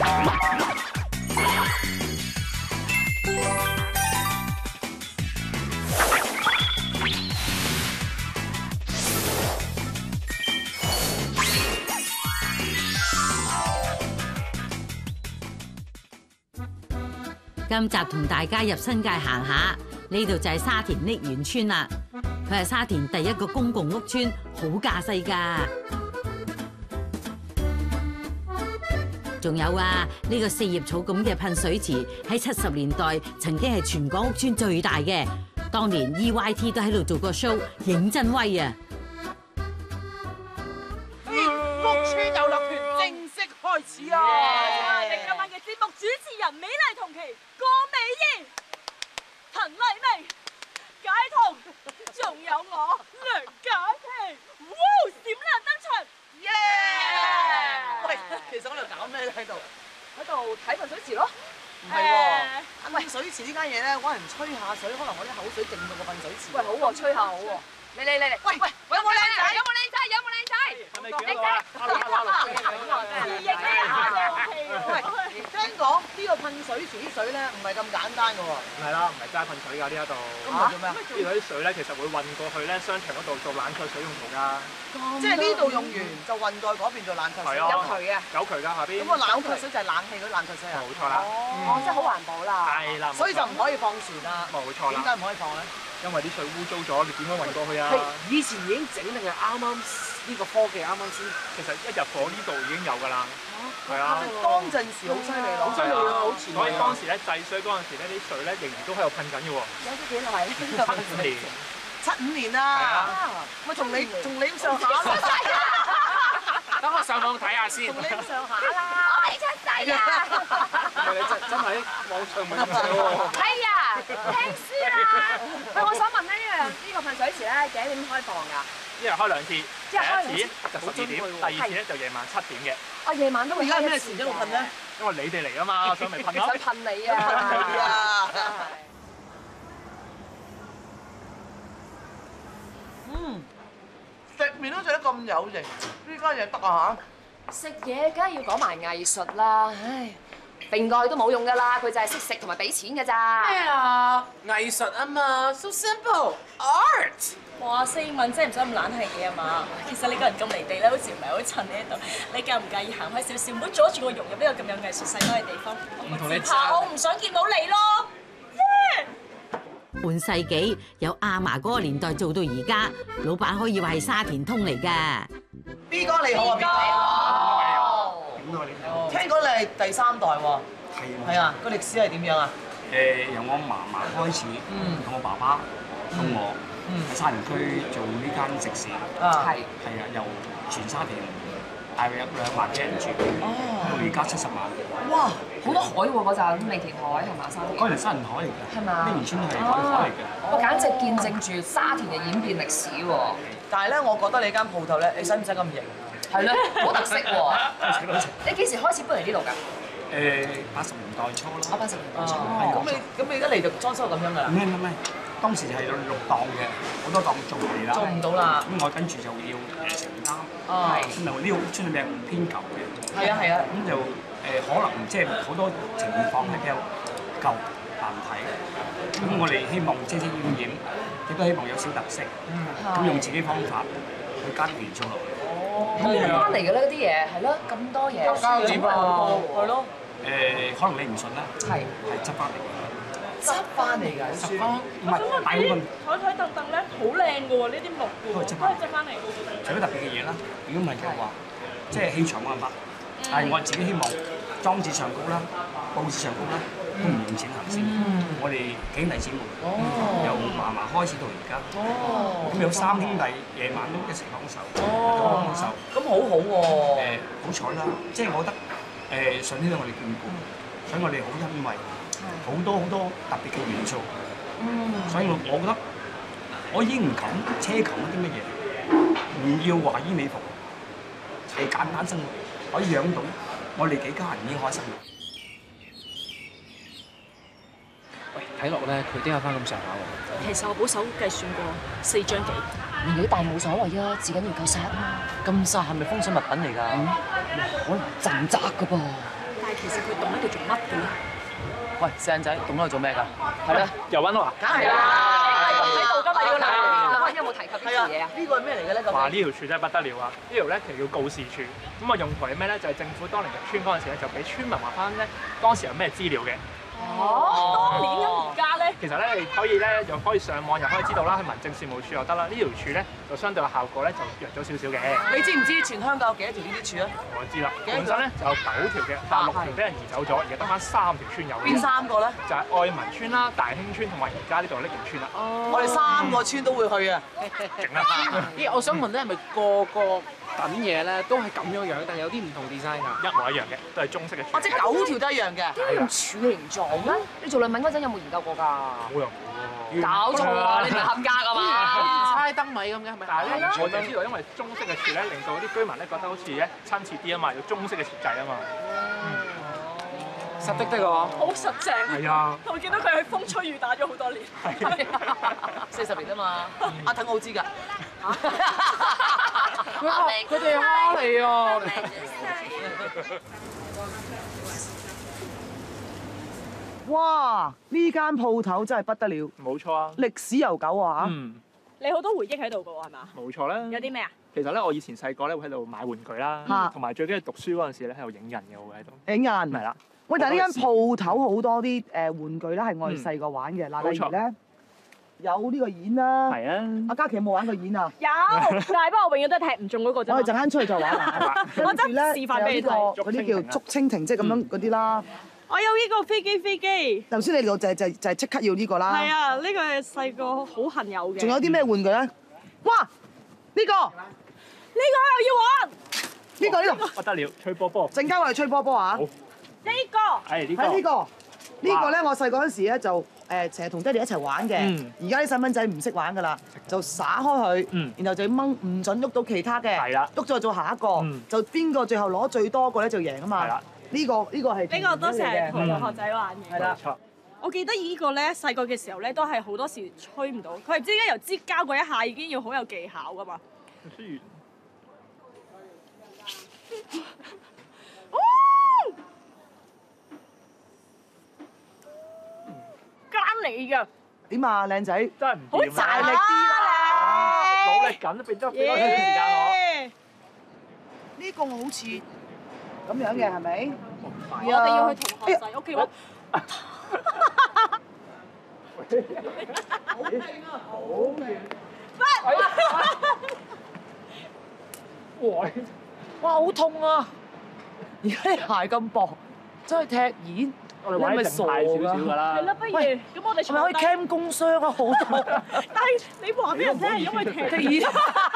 今集同大家入新界行下，呢度就係沙田瀝源村啦。佢係沙田第一個公共屋邨，好架勢㗎。仲有啊，呢個4葉草咁嘅噴水池喺70年代曾經係全港屋邨最大嘅，當年 EYT 都喺度做過 show， 認真威啊！ 屋邨遊樂團正式開始啊！ 我哋今晚嘅節目主持人美麗同期郭美儀、陳麗薇、解彤，仲有我梁嘉琪，哇！閃亮登場，耶！ 喂，其實我哋搞咩咧喺度？ 喺度睇噴水池咯。 唔係喎，噴水池呢間嘢咧，揾人吹下水，可能我啲口水勁到個噴水池。 喂，好喎，吹下好喎。嚟！喂，有冇靚仔？有冇靚仔？有冇靚仔？ 係咪叫啊？ 自認啊！ 喂，聽講呢個噴水池啲水咧唔係咁簡單嘅喎。 係啦，唔係齋噴水㗎呢一度。 咁係做咩啊？ 呢度啲水咧，其實會運過去咧商場嗰度做冷卻水用途㗎。 即係呢度用完就運過去嗰邊做冷卻水。 係啊， 有渠嘅。 有渠㗎下邊。 咁個冷卻水就係冷氣嗰啲冷卻水啊。 冇錯啦。 哦，真係好環保啦。 係啦。 所以就唔可以放船啦。 冇錯啦。 點解唔可以放咧？ 因為啲水污糟咗，你點樣運過去啊？ 以前已經整定係啱呢個科技啱啱先？ 其實一入伙呢度已經有㗎啦。係啊。 當陣時好犀利咯， 好犀利啊！好前。 所以當時咧制水嗰陣時咧，啲水咧仍然都喺度噴緊嘅喎。 有啲幾耐 75年。 75年啦。咪同你上下啦。 等我上網睇下先。 同你上下啦。 我未出世啊！ 你真係網上咪咁喎。 係啊，聽書啦。喂，我想問咧，呢個噴水池咧幾點開放㗎？ 一日開2次，第一次就12點，第二次咧就夜晚7點嘅。 我夜晚都會。 而家係咩時一路噴咧？ 因為你哋嚟啊嘛，所以咪噴咯。 想噴你啊！ 係啊。食麵都食得咁有型，呢間嘢得啊嚇！ 食嘢梗係要講埋藝術啦，唉，並過去都冇用㗎啦，佢就係識食同埋俾錢㗎咋。 咩啊？藝術啊嘛 ，so simple art。 哇，四文真係唔使咁懶係嘢啊嘛！其實你個人咁離地咧，好似唔係好襯呢一度。你介唔介意行開少少，唔好阻住我融入呢個咁有藝術細胞嘅地方？ 唔同你怕我唔想見到你咯。 半世紀由阿嫲嗰個年代做到而家，老闆可以話係沙田通嚟㗎。 B 哥你好啊，B 哥。聽講你係第3代喎。係啊，個歷史係點樣啊？ 由我嫲嫲開始，同我爸爸，同我喺沙田區做呢間食肆。係啊，由全沙田大約有2萬幾人住，到而家70萬。 哇，好多海喎嗰陣，未填海係嘛沙田？ 嗰陣沙田海嚟㗎， 係嘛？ 瀝源村係海嚟嘅。 我簡直見證住沙田嘅演變歷史喎。 但係咧，我覺得你間鋪頭咧，你使唔使咁型？ 係咧，好特色喎。你幾時開始搬嚟呢度㗎 ？80年代初啦。 80年代初。 咁你一嚟就裝修咁樣㗎啦？ 唔係，當時就係有6檔嘅，好多檔做唔嚟啦。 做唔到啦。 咁我跟住就要承擔。咁就呢個屋邨裏面係偏舊嘅。 係啊。 咁就可能即係好多情況係比較舊難睇。咁我哋希望遮遮掩掩，亦都希望有小特色。咁用自己方法去加啲元素落去。 喺邊度翻嚟嘅咧？嗰啲嘢係咯，咁多嘢。 膠紙啊，係咯。 可能你唔信啦。係執翻嚟嘅。 執翻嚟㗎啲書。 唔係大部分。 台凳咧好靚嘅喎，呢啲木嘅喎，都係執翻嚟嘅喎。 除咗特別嘅嘢啦，如果唔係就話，即係氣場冇辦法。但係我自己希望裝置上高啦、佈置上高啦，都唔用錢行先。我哋幾兄弟姊妹，由嫲嫲開始到而家，咁有3兄弟夜晚都一齊幫手，幫手。 咁好好喎。 好彩啦，即係我覺得上天對我哋眷顧，所以我哋好欣慰，好多特別嘅元素。所以我覺得我已經唔敢奢求一啲乜嘢，唔要華衣美服，係簡單生活。可以養到我哋幾家人已經開心啦。 喂，睇落咧佢都有翻咁上下喎。 其實我保守計算過4張幾。 年紀大冇所謂啊，至緊要夠殺啊嘛。 咁殺係咪風水物品嚟㗎？ 可能鎮宅㗎噃。 但係其實佢棟喺度做乜嘅咧？ 喂，靚仔，棟喺度做咩㗎？係咧， 又揾我啊？ 梗係啦。 喺度㗎嘛，要諗。有冇提及呢條嘢啊？ 呢個係咩嚟嘅咧？ 哇！呢條柱真係不得了啊！呢條咧其實叫告示柱，咁啊用途係咩咧？就係政府當年入村嗰陣時咧，就俾村民話翻咧當時有咩資料嘅。 當年咁而家咧？ 其實咧，你可以咧又可以上網，又可以知道啦，去民政事務處又得啦。呢條柱咧就相對嘅效果咧就弱咗少少嘅。 你知唔知全香港有幾多條呢啲柱啊？ 我知啦，本身咧就有9條嘅，但係6條俾人移走咗，而家得翻3條村有嘅。 邊3個咧？ 就係愛民村啦、大興村同埋而家呢度瀝源村啦。 我哋3個村都會去啊！ 勁啦！ 咦，我想問咧，係咪個個等嘢咧都係咁樣樣，定係有啲唔同 design 㗎？ 一模一樣嘅，都係中式嘅柱。 或者9條都一樣嘅。 點用柱嚟形狀嘅？你做論文嗰陣有冇研究過㗎？ 冇又冇喎。 搞錯啊！你唔係合格啊嘛？ 猜燈謎咁嘅係咪？ 但係咧，我就知道，因為中式嘅柱咧，令到啲居民咧覺得好似咧親切啲啊嘛，要中式嘅設計啊嘛。 實的喎。 好實淨。 係啊。 我見到佢喺風吹雨打咗好多年。 係40年啊嘛，阿騰好知㗎。 佢哋蝦你啊！ 哇！呢間鋪頭真係不得了， 冇錯啊。 歷史悠久啊嚇。 嗯， 你好多回憶喺度㗎喎，係嘛？ 冇錯啦。 有啲咩啊？ 其實咧，我以前細個咧會喺度買玩具啦，同埋最緊要讀書嗰陣時咧喺度影人嘅，我會喺度。 影人係啦。 喂，但係呢間鋪頭好多啲玩具咧係我哋細個玩嘅，嗱，例如咧有呢個演啦。 係啊。 阿嘉琪有冇玩過演啊？ 有，但係不過我永遠都係踢唔中嗰個啫。 我哋陣間出去再玩啦。 我真係示範俾你睇。 嗰啲叫竹蜻蜓，即係咁樣嗰啲啦。 我有呢個飛機。 頭先你就係即刻要呢個啦。 係啊，呢個係細個好恨有嘅。 仲有啲咩玩具咧？哇！呢個又要玩。 呢個不得了，吹波波。 陣間我哋吹波波啊！ 好。 呢個。 係呢個。 係呢個咧，我細個嗰時咧就成日同爹哋一齊玩嘅。而家啲細蚊仔唔識玩㗎啦，就撒開佢，然後就掹唔準喐到其他嘅。 係啦。 喐咗做下一個，就邊個最後攞最多個咧就贏啊嘛。係啦。呢個係。 呢個都成日同同學仔玩嘅。 係啦。 我記得呢個咧細個嘅時候咧都係好多時吹唔到，佢係唔知點解由支膠嗰一下已經要好有技巧㗎嘛。奸你㗎！ 點啊，靚仔？ 真係唔好大力啲啦！ 努力緊，變咗俾多少時間我。 呢個好似咁樣嘅係咪？ 我哋要去同學仔屋企玩。 好勁啊！好勁！哇！好痛啊！而家啲鞋咁薄，真係踢毽， 我哋玩啲靜態少少㗎啦。 係啦，不如咁我哋係咪可以 cam 工傷啊？好多。 但係你話俾人聽係因為踢毽。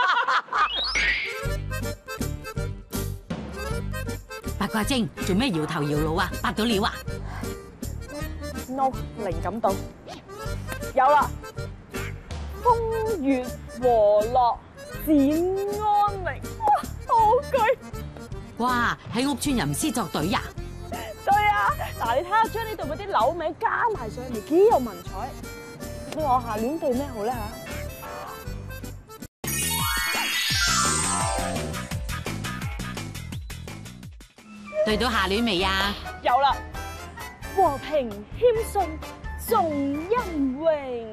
八卦精做咩搖頭搖腦啊？八到料啊 ？No， 靈感到有啦，風月和樂展安寧，哇，好句！ 哇！喺屋村吟詩作對呀？ 對啊，嗱，你睇下將呢度嗰啲樓名加埋上嚟，幾有文采。你話我下年對咩好咧嚇？ 對到下聯未啊？ 有啦，和平謙遜重恩榮。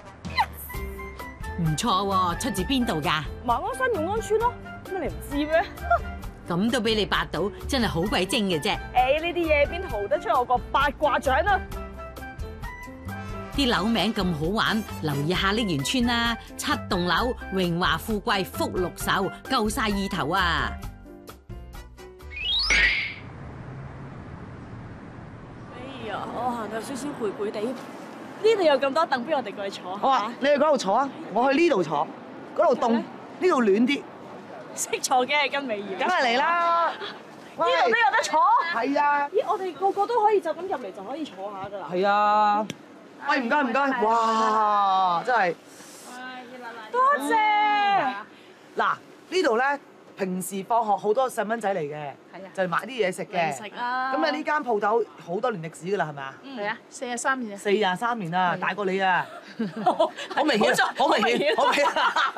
唔錯喎，出自邊度㗎？ 馬鞍山永安村咯，乜你唔知咩？ 咁都俾你八到，真係好鬼精嘅啫！ 誒，呢啲嘢邊逃得出我個八卦掌啊！ 啲樓名咁好玩，留意下瀝源村啦，7棟樓，榮華富貴福祿壽，夠晒意頭啊！ 哎呀，我行到有少少攰攰地，呢度有咁多凳，不如我哋過去坐。 好啊，你去嗰度坐啊，我去呢度坐，嗰度凍，呢度暖啲。 識坐嘅係跟美儀， 梗係嚟啦！呢度都有得坐。 係啊！ 咦，我哋個個都可以就咁入嚟就可以坐下㗎啦。 係啊！喂，唔該唔該，哇！真係多謝。 嗱，呢度咧平時放學好多細蚊仔嚟嘅， 係啊就係買啲嘢食嘅。 食啊！ 咁啊呢間鋪頭好多年歷史㗎啦，係咪啊？ 係啊，43年啊。 43年啦，大過你啊！好明顯，好明顯，好明顯。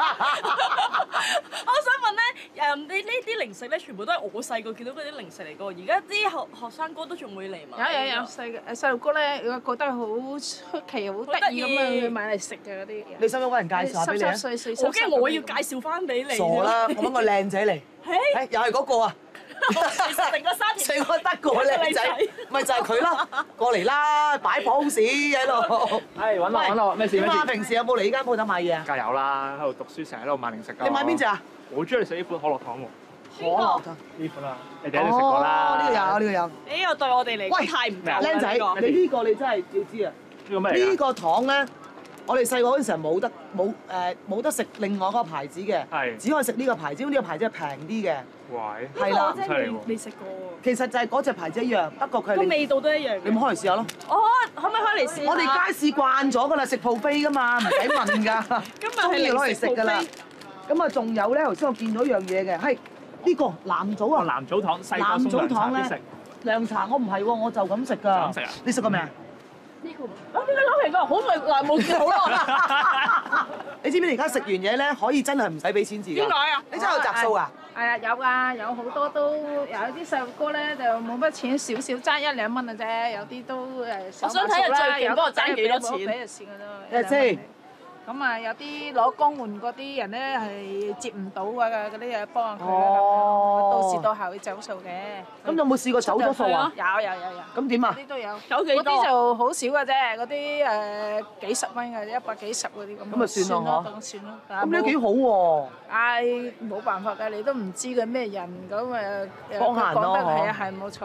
我想問咧，你呢啲零食咧，全部都係我細個見到嗰啲零食嚟㗎喎。而家啲學生哥都仲會嚟買。 有細路哥咧，覺得好出奇、好得意咁樣買嚟食嘅嗰啲嘢。 你使唔使揾人介紹下俾你啊？ 我驚我要介紹翻俾你。 傻啦！我揾個靚仔嚟，又係嗰個啊！ 成個3年， 成個得個靚仔，咪就係佢咯！過嚟啦，擺 pose 喺度。 係揾我咩事？ 點啊？平時有冇嚟呢間鋪頭買嘢啊？ 梗係有啦，喺度讀書成日喺度買零食㗎。 你買邊隻啊？ 我好中意食呢款可樂糖喎。 可樂糖呢款啊，你哋一定食過啦。 呢個有，呢個有。 呢個對我哋嚟講太唔夠啦。 僆仔，你呢個你真係要知啊！ 呢個咩嚟㗎？ 呢個糖咧，我哋細個嗰陣時係冇得食另外嗰個牌子嘅， 係只可以食呢個牌子，因為呢個牌子係平啲嘅。 喂， 係啦我真係未食過喎。 其實就係嗰隻牌子一樣，不過佢係個味道都一樣。 你咪開嚟試下咯。 可唔可以開嚟試下？ 我哋街市慣咗㗎啦，食 buffet 㗎嘛，唔使問㗎。 今日中意攞嚟食㗎啦。咁啊，仲有咧，頭先我見到一樣嘢嘅，係呢個藍棗啊。 藍棗糖細個藍棗糖必食咧，涼茶我唔係喎，我就咁食㗎。 就咁食啊？ 你食過未啊？ 呢個啊，點解攞嚟㗎？好耐冇見好耐。 你知唔知而家食完嘢咧，可以真係唔使俾錢字㗎？ 點解啊？ 你真係有擲數啊？ 係啊，有㗎，有好多都有啲細路哥咧就冇乜錢，少爭1-2蚊嘅啫，有啲都我想睇下最勁嗰個爭幾多錢？ 俾就算㗎啦。 睇下先。 咁啊，有啲攞公援嗰啲人咧係接唔到啊，嗰啲嘢幫下佢啦。 哦到時到後會走數嘅。 咁有冇試過走咗數啊？ 有。 咁點啊？ 嗰啲都有。 走幾多？ 嗰啲就好少嘅啫，嗰啲幾十蚊嘅100幾十嗰啲咁。 咁咪算咯， 咁算咯。 咁呢幾好喎。 唉，冇辦法㗎，你都唔知佢咩人，咁誒幫下人咯係啊，係冇錯。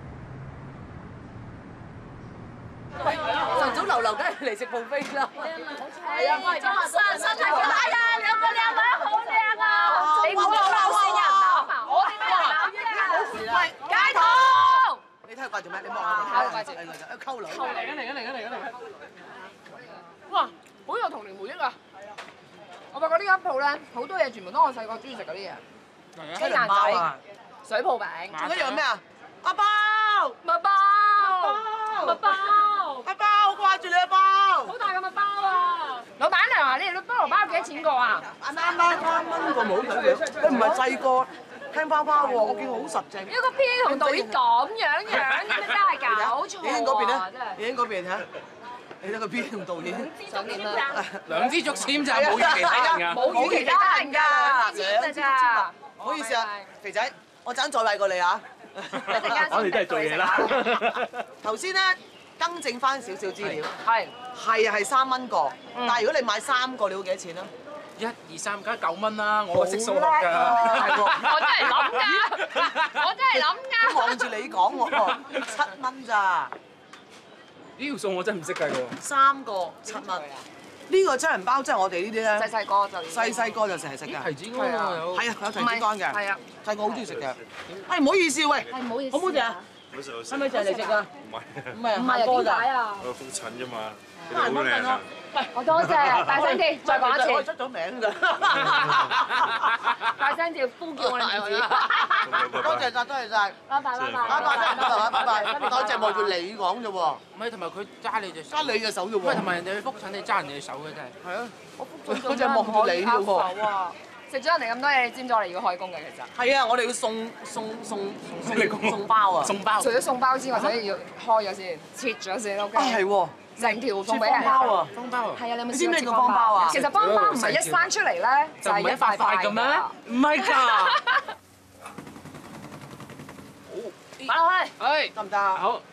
晨早流流梗係嚟食 buffet 啦。 係啊，身體好大啊！兩個靚女好靚啊！你唔好鬧先人啊！我點解鬧啫？喂，街頭！ 你睇佢掛住咩？你望下佢掛住，溝女。 嚟緊！哇，好有童年回憶啊！我發覺呢間鋪咧，好多嘢全部都我細個中意食嗰啲嘢，雞蛋仔、水泡餅， 仲一樣咩啊？阿包， 麥包， 阿包，好掛住你阿包。 好大個麥包啊！老闆娘啊，你哋啲菠蘿包幾多錢個啊？ 啱3蚊個冇睇佢，佢唔係細個聽包包喎，我見佢好實淨。 一個 P 同導演咁樣，你真係搞錯影嗰邊啊！ 咧，影嗰邊睇下。你睇個邊同導演想點啊？ 兩支竹籤咋，冇其他人㗎。 冇其他人㗎， 兩支咋？ 唔好意思啊，肥仔，我陣再餵過你啊！ 我哋真係做嘢啦。 頭先咧更正翻少少資料， 係 3蚊個，但係如果你買3個，你會幾多錢啊 1、2、3梗係9蚊啦，我識數學㗎。 係喎， 我真係諗㗎，我真係諗㗎。 望住你講喎，7蚊咋？ 呢條數我真係唔識計喎。 3個7蚊，呢個七人包即係我哋呢啲咧， 細個就細個就成日食㗎。 提子乾啊有。 係啊，有提子乾嘅。 係啊， 細個好中意食嘅。哎，唔好意思喂， 係唔好意思。 好唔好食啊？係咪就係嚟食㗎？唔係， 唔係啊？點解啊？ 我覆診啫嘛， 得閒幫襯咯。 我多謝，大聲啲，再講一我次， 出咗名㗎。 大聲啲呼叫我哋名字。 多謝晒，多謝晒。 拜拜。 拜拜，多謝望住你講啫喎， 唔係，同埋佢揸你隻手。 揸你嘅手啫唔係，同喎。 埋人哋去覆診，你揸人哋隻手嘅真係。 係啊，嗰隻望住你啫喎。 食咗人哋咁多嘢，你知唔知我哋要開工嘅其實？ 係啊，我哋要送包啊。 送包。 除咗送包之外，所以要開咗先，切咗先 OK。 啊係喎， 成條送俾人。 切方包啊。 方包啊。 係啊，你有冇你知咩叫試過切方包啊其實方包唔係一生出嚟咧， 就唔係一塊塊嘅咩？唔係㗎。 擺落去。 係。 得唔得啊？ 好。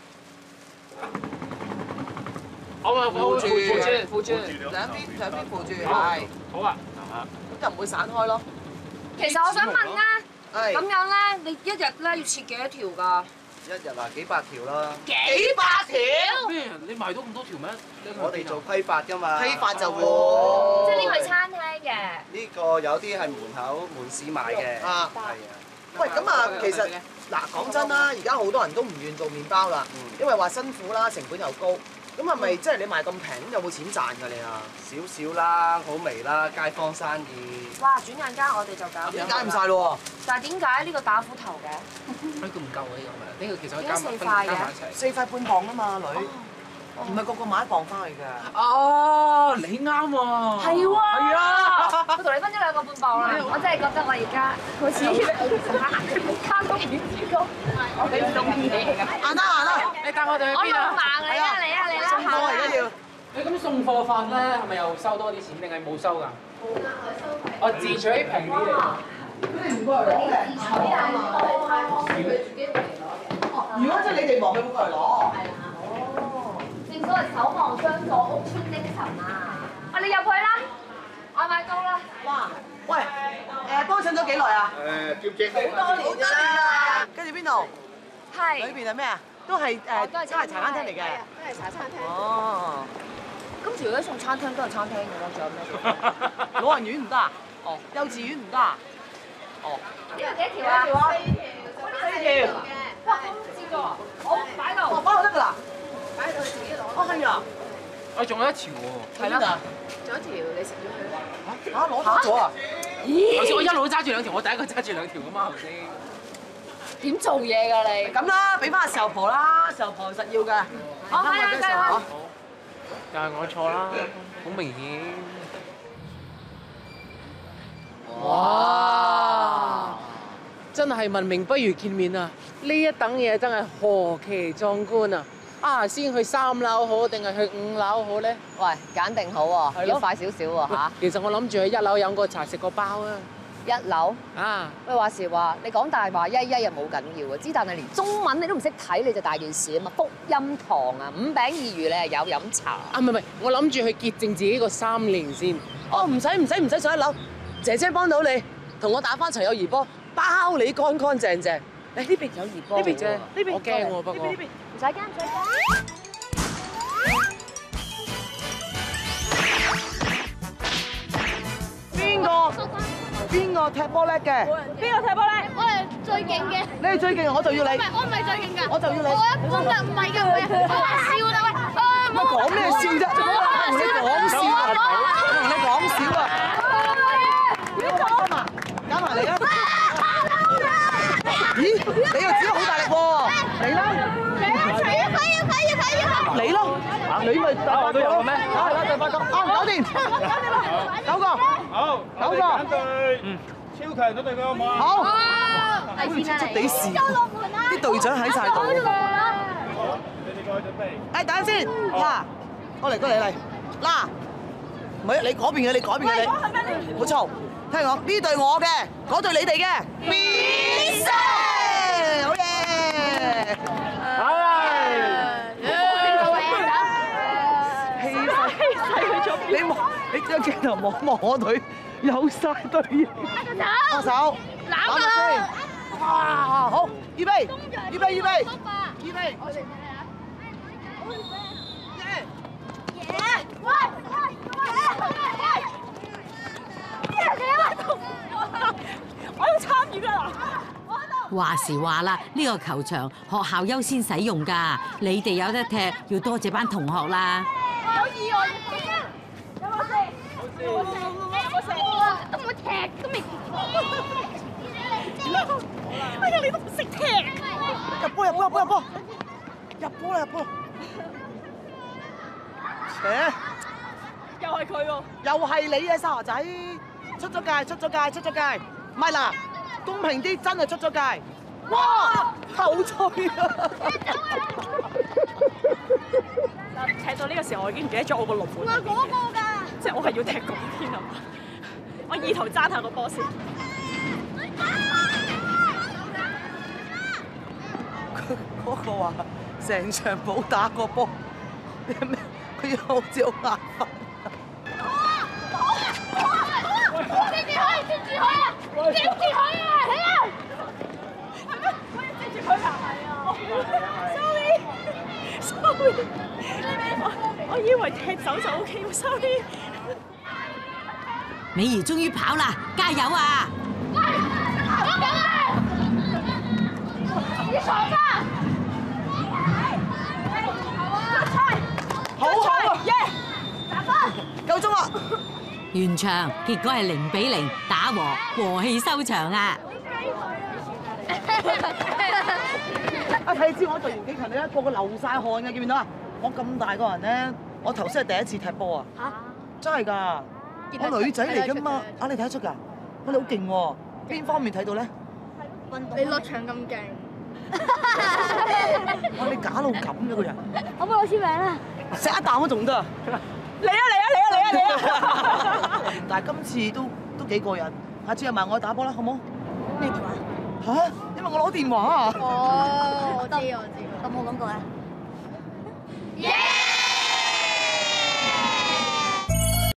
好啊， 扶住扶住。 兩邊扶住，係。 好啊。 咁就唔會散開咯。 其實我想問咧， 係。 咁樣咧，你一日咧要切幾多條㗎？ 一日啊幾百條啦， 幾百條？ 咩？你賣到咁多條咩？ 我哋做批發㗎嘛。 批發就會。 即係呢個係餐廳嘅。 呢個有啲係門口門市賣嘅。 啊。 係啊。 喂，咁啊，其實嗱講真啦，而家好多人都唔願做麵包啦，因為話辛苦啦，成本又高。 咁係咪即係你賣咁平，有冇錢賺㗎你啊？ 少少啦，好微啦，街坊生意。 哇！轉眼間我哋就搞掂。 加唔晒咯但係點解呢個打斧頭嘅？ 呢個唔夠啊！呢個其實可以點解4塊嘅 ？4塊半磅啊嘛，女。唔係個個買1磅翻去㗎。 哦，你啱喎。 係喎。係啊。 我同你分咗2個半磅啦。我真係覺得我而家好似卡通片主角，我俾唔中意你㗎。 行啦。 你帶我哋去邊啊？ 我盲你啊！嚟啦！ 送貨而家要。 你咁送貨法咧，係咪又收多啲錢定係冇收㗎？冇㗎，佢收平。我自取平啲嚟。 佢哋唔過嚟攞嘅。如果即係你哋忙，佢會過嚟攞。 正所謂守望相助，屋村精神啊！你入去啦，我買刀啦。 哇！喂，幫襯咗幾耐啊？ 叫姐好多年啦。跟住邊度？ 係。 裏邊係咩啊？都係都係茶餐廳嚟嘅。 都係茶餐廳。 哦。 咁如果送餐廳都係餐廳嘅咯，仲有咩？ 老人院唔得啊？哦。幼稚園唔得啊？哦。 呢度幾條啊？4條。哇，咁少咗啊！好，擺度。 哦，擺度得㗎啦。 擺到自己攞。 哦，係啊。 我仲有一條喎。 係啦。 仲有一條，你食咗佢。 嚇！攞多咗啊？ 頭先我一路都揸住2條，我第一個揸住2條㗎嘛，係咪先？ 點做嘢㗎你？ 咁啦，俾翻阿壽婆啦，壽婆實要㗎。 哦，係啊，繼續。 又係我錯啦，好明顯。哇！真係聞名不如見面啊！呢一等嘢真係何其壯觀啊！先去3樓好定係去5樓好咧？ 喂，揀定好喎，要快少少喎嚇。 其實我諗住去1樓飲個茶食個包啊。 1樓啊！ 喂，話時話，你講大話又冇緊要啊，之但係連中文你都唔識睇，你就大件事啊嘛！福音堂啊，5餅2魚你係有飲茶。 唔係，我諗住去潔淨自己個3年先。 哦，唔使上1樓，姐姐幫到你，同我打翻場友誼波，包你乾乾淨淨。嚟呢邊友誼波，呢邊啫，呢邊。 我驚喎，不過。 唔使驚，唔使驚。 邊個踢波叻嘅？ 邊個踢波咧？ 我係最勁嘅。 你係最勁，我就要你。 我唔係最勁㗎。 我就要你。 我一般㗎，唔係㗎，我係笑啦喂。 乜講咩笑啫？同你講笑啊！同你講笑啊！你開心啊？搞埋嚟啊！咦？你又指得好大力喎！嚟啦！嚟咯！你咪第8個咯！係啦，第8個，搞掂，9個， 好，9個，超強咗對佢好唔好？ 好，好似出出地事，啲隊長喺晒度。 你哋過去準備。 等陣先，嗱，過嚟嚟，嗱，唔係你嗰邊嘅，你嗰邊嘅你，冇嘈，聽我呢隊我嘅，嗰隊你哋嘅，必勝，好嘢！你將鏡頭望我隊，有晒隊嘢。握手，攬下先。哇，好，預備，預備。 我要參與㗎啦！ 話時話啦，呢個球場學校優先使用㗎，你哋有得踢，要多謝班同學啦。 有意外有冇事？有冇事？都冇踢，都未。 哎呀，你都唔識踢！ 入波！入波啦！扯！ 又係佢喎！ 又係你啊，沙河仔！出咗界！唔係啦，公平啲，真係出咗界！哇！後退啊！ 踢到呢個時候，我已經唔記得咗我個龍門。 我係嗰個㗎。 即係我係要踢嗰邊啊！我意圖揸下個波先。 嗰個話成場冇打過波，佢好似好眼瞓。 接住佢啊！係啊！ 係咩？我要接住佢啊！係啊 ！Sorry，我以為踢走就 OK 喎 ，sorry。 美儀終於跑啦，加油啊！ 你爽啦！ 完場結果係0-0打和氣收場啊！ 睇知我隊員幾勤力啦，個個流晒汗嘅，見唔見到啊？我咁大個人咧，我頭先係第一次踢波啊！嚇，真係㗎！我女仔嚟㗎嘛，啊你睇得出㗎？我哋好勁喎，邊方面睇到咧？ 你落場咁勁， 哇！你假到咁嘅個人， 可唔可以攞簽名啊？ 食一啖都仲得啊！ 嚟啊！ 但係今次都幾過癮，下次約埋我去打波啦，好冇？ 咩電話？ 嚇！因為我攞電話啊！ 哦，我知，有冇講過啊？